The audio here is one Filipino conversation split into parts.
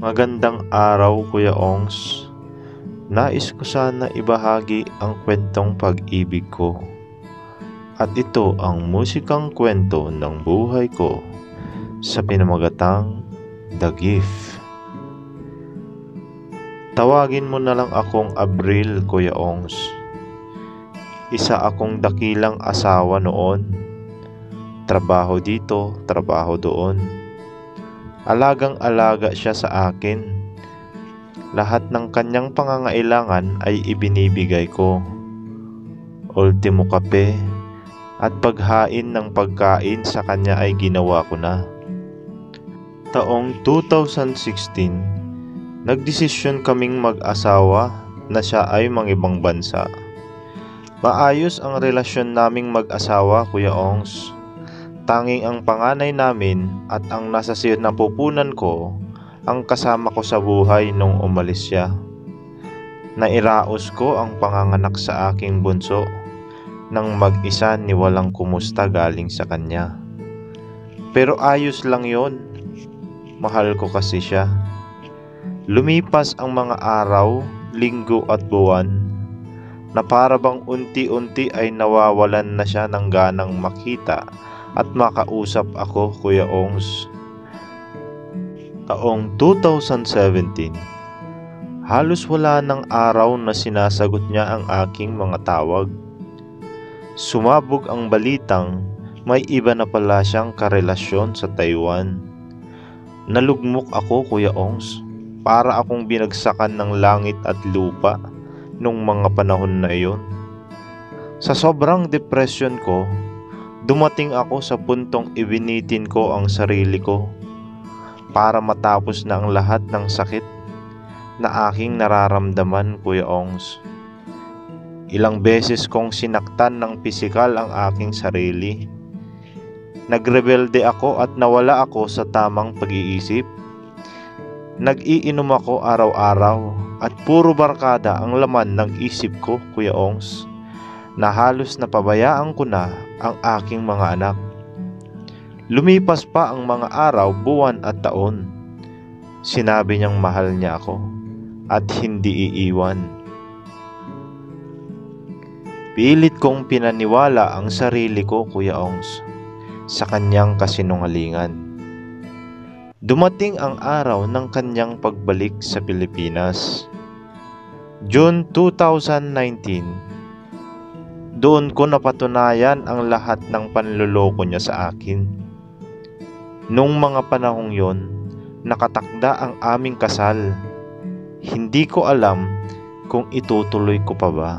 Magandang araw, Kuya Ongs. Nais ko sana ibahagi ang kwentong pag-ibig ko. At ito ang musikang kwento ng buhay ko sa pinamagatang The Gift. Tawagin mo na lang akong Abril, Kuya Ongs. Isa akong dakilang asawa noon. Trabaho dito, trabaho doon. Alagang-alaga siya sa akin. Lahat ng kanyang pangangailangan ay ibinibigay ko. Ultimo kape at paghain ng pagkain sa kanya ay ginawa ko na. Taong 2016, nagdesisyon kaming mag-asawa na siya ay mangibang bansa. Maayos ang relasyon naming mag-asawa, Kuya Ongs. Tanging ang panganay namin at ang nasa napupunan ko ang kasama ko sa buhay nung umalis siya. Nairaos ko ang panganganak sa aking bunso nang mag-isa ni walang kumusta galing sa kanya. Pero ayos lang yon. Mahal ko kasi siya. Lumipas ang mga araw, linggo at buwan na para bang unti-unti ay nawawalan na siya ng ganang makita at makausap ako, Kuya Ongs. Taong 2017, halos wala ng araw na sinasagot niya ang aking mga tawag. Sumabog ang balitang may iba na pala siyang karelasyon sa Taiwan. Nalugmok ako, Kuya Ongs, para akong binagsakan ng langit at lupa nung mga panahon na iyon. Sa sobrang depression ko, dumating ako sa puntong ibinitin ko ang sarili ko para matapos na ang lahat ng sakit na aking nararamdaman, Kuya Ongs. Ilang beses kong sinaktan ng pisikal ang aking sarili. Nagrebelde ako at nawala ako sa tamang pag-iisip. Nag-iinom ako araw-araw at puro barkada ang laman ng isip ko, Kuya Ongs, na halos napabayaan ko na ang aking mga anak. Lumipas pa ang mga araw, buwan at taon. Sinabi niyang mahal niya ako at hindi iiwan. Pilit kong pinaniwala ang sarili ko, Kuya Ongs, sa kanyang kasinungalingan. Dumating ang araw ng kanyang pagbalik sa Pilipinas. June 2019, doon ko napatunayan ang lahat ng panloloko niya sa akin. Nung mga panahong yon, nakatakda ang aming kasal. Hindi ko alam kung itutuloy ko pa ba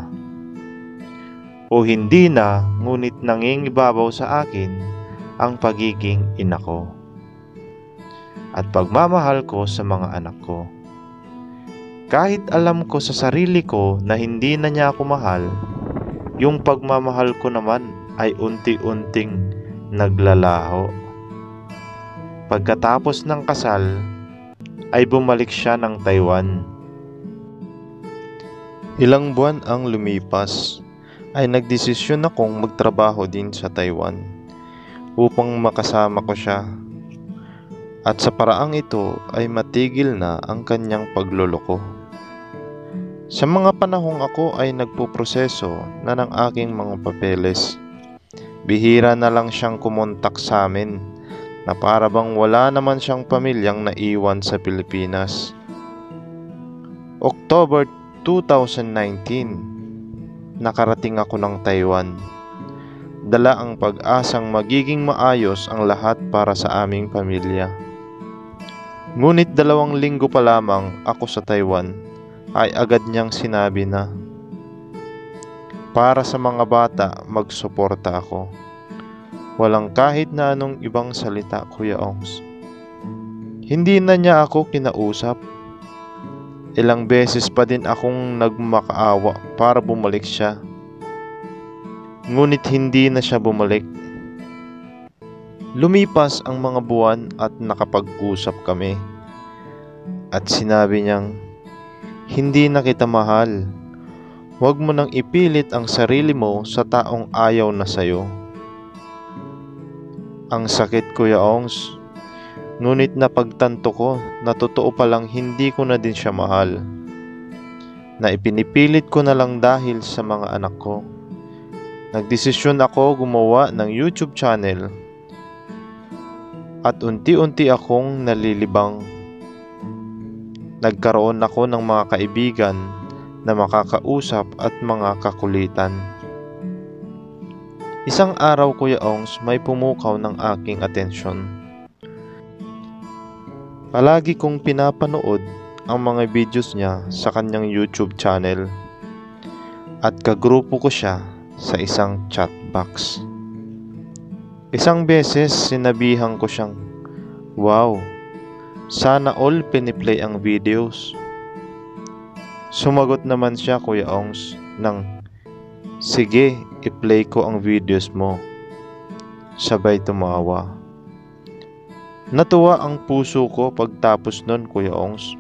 o hindi na, ngunit nangingibabaw sa akin ang pagiging ina ko at pagmamahal ko sa mga anak ko. Kahit alam ko sa sarili ko na hindi na niya ako mahal, yung pagmamahal ko naman ay unti-unting naglalaho. Pagkatapos ng kasal, ay bumalik siya ng Taiwan. Ilang buwan ang lumipas, ay nagdesisyon akong magtrabaho din sa Taiwan upang makasama ko siya. At sa paraang ito ay matigil na ang kanyang pagloloko. Sa mga panahong ako ay nagpuproseso na ng aking mga papeles, bihira na lang siyang kumontak sa amin na para bang wala naman siyang pamilyang naiwan sa Pilipinas. October 2019, nakarating ako ng Taiwan. Dala ang pag-asang magiging maayos ang lahat para sa aming pamilya. Ngunit 2 linggo pa lamang ako sa Taiwan, ay agad niyang sinabi na, para sa mga bata magsuporta ako. Walang kahit na anong ibang salita, Kuya Ongs. Hindi na niya ako kinausap. Ilang beses pa din akong nagmakaawa para bumalik siya. Ngunit hindi na siya bumalik. Lumipas ang mga buwan at nakapag-usap kami. At sinabi niyang, hindi na kita mahal. Huwag mo nang ipilit ang sarili mo sa taong ayaw na sayo. Ang sakit, Kuya Ongs. Ngunit napagtanto ko na totoo palang hindi ko na din siya mahal. Na ipinipilit ko na lang dahil sa mga anak ko. Nagdesisyon ako gumawa ng YouTube channel at unti-unti akong nalilibang. Nagkaroon ako ng mga kaibigan na makakausap at mga kakulitan. Isang araw, Kuya Ongs, may pumukaw ng aking atensyon. Palagi kong pinapanood ang mga videos niya sa kanyang YouTube channel at kagrupo ko siya sa isang chat box. Isang beses sinabihan ko siyang, "Wow, sana all piniplay ang videos." Sumagot naman siya, Kuya Ongs, ng, "Sige, i-play ko ang videos mo." Sabay tumawa. Natuwa ang puso ko pagtapos nun, Kuya Ongs.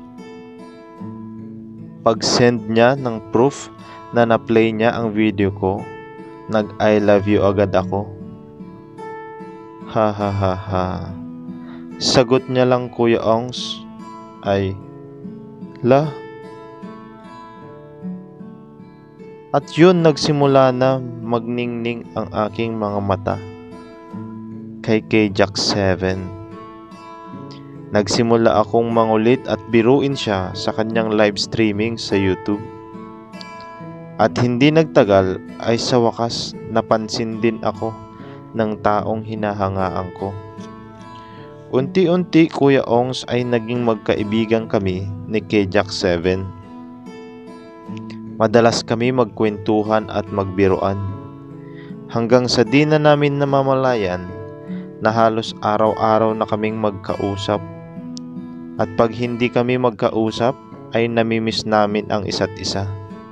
Pag-send niya ng proof na na-play niya ang video ko, nag-I love you agad ako. Ha ha ha ha. Sagot niya lang, Kuya Ongs, ay, "La." At yun, nagsimula na magningning ang aking mga mata kay Jack 7. Nagsimula akong mangulit at biruin siya sa kanyang live streaming sa YouTube. At hindi nagtagal ay sa wakas napansin din ako ng taong hinahangaan ko. Unti-unti, Kuya Ongs, ay naging magkaibigan kami ni Jack 7. Madalas kami magkwentuhan at magbiruan. Hanggang sa di na namin namamalayan na halos araw-araw na kaming magkausap. At pag hindi kami magkausap ay namimiss namin ang isa't isa.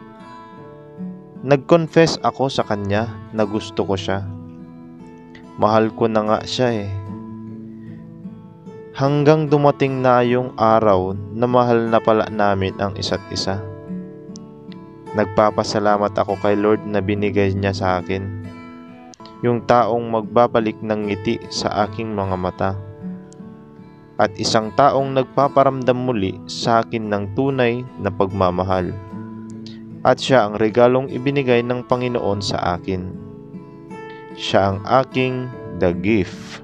Nag-confess ako sa kanya na gusto ko siya. Mahal ko na nga siya eh. Hanggang dumating na yung araw na mahal na pala namin ang isa't isa. Nagpapasalamat ako kay Lord na binigay niya sa akin yung taong magbabalik ng ngiti sa aking mga mata at isang taong nagpaparamdam muli sa akin ng tunay na pagmamahal. At siya ang regalong ibinigay ng Panginoon sa akin. Siya ang aking the gift.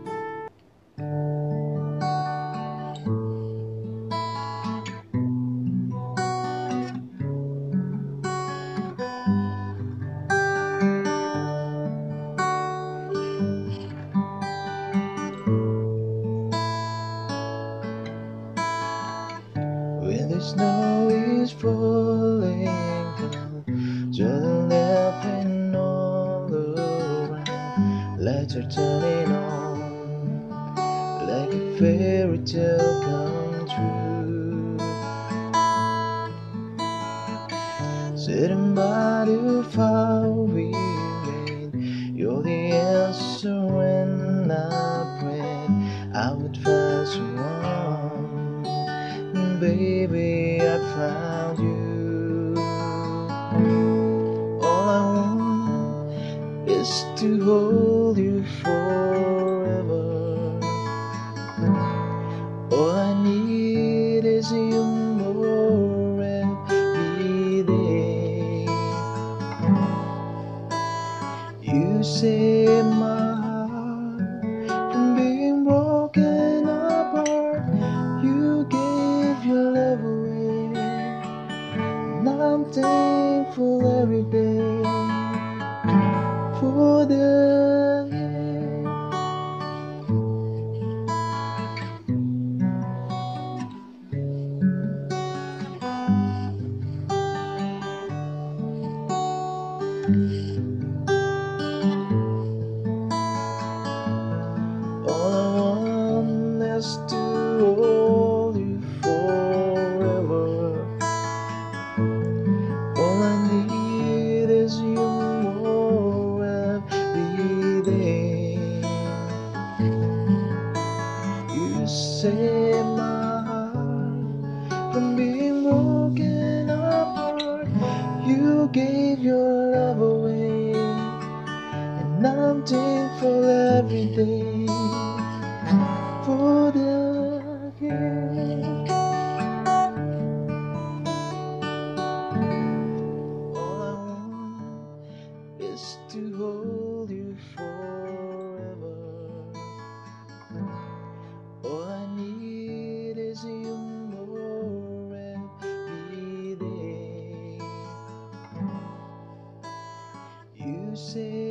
When the snow is falling down, just laughing all around, lights are turning on, like a fairy tale come true. Sitting by the fire we made, you're the answer when I prayed I would find someone. Baby, I found you. All I want is to hold you forever. All I need is you more every day. You save my heart from being broken apart. You gave your love away, and I'm thankful every day for the gift. All I want is to hold you forever. All I need is you more every day. You save my heart from being broken apart. You gave your love away, and I'm thankful every day for the say